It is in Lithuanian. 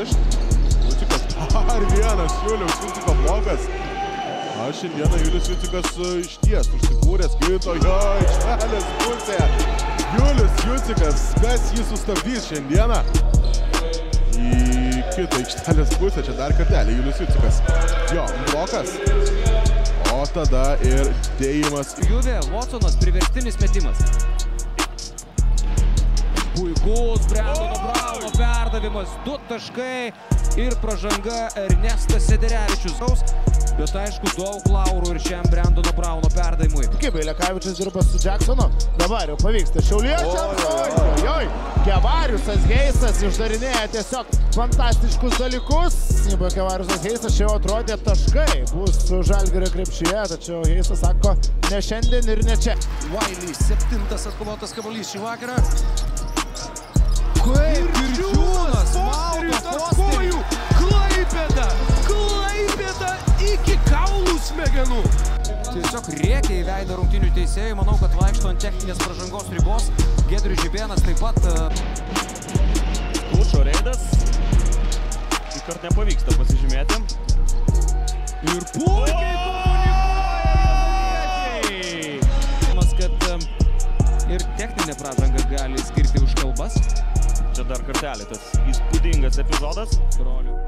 nepamiršti. Jucikas dar vienas Juliaus Juciko blogas. Šiandieną Julius Jucikas išties užsikūręs kitoje aikštelės pusėje. Julius Jucikas, kas jį sustabdys šiandieną? Į kitą aikštelės pusę, čia dar kartelį Julius Jucikas. Jo, blokas. O tada ir dėjimas. Juve, Watsonas, priverstinis metimas. Puikus Brandono Brauno perdavimas, 2 taškai ir pražanga Ernestas Sederevičius. Bet aišku, daug laurų ir šiam Brandono Brauno perdavimui. Kibai Lekavičius dirba su Jacksonu. Dabar jau pavyksta šiauliečiams. Kevariusas Heisas išdarinėja tiesiog fantastiškus dalykus. Kevariusas Heisas čia jau atrodė taškai. Bus Žalgirio krepšyje, tačiau Heisas sako ne šiandien ir ne čia. Wiley, 7 atkovotas kamuolys šį vakarą. Kaip Girdžiūnas maudo Fosterį. Klaipėda iki kaulų smegenų. Tiesiog rėkia į veidą rungtynių teisėjų. Manau, kad vaikšto ant techninės pražangos ribos. Giedrius Žibėnas taip pat. Kučo reidas. Įkart nepavyksta pasižymėti. Ir puikiai komunikuoja. Kad ir techninė pražanga gali skirti už kalbas. Čia dar kartelį tas įspūdingas epizodas. Brolių.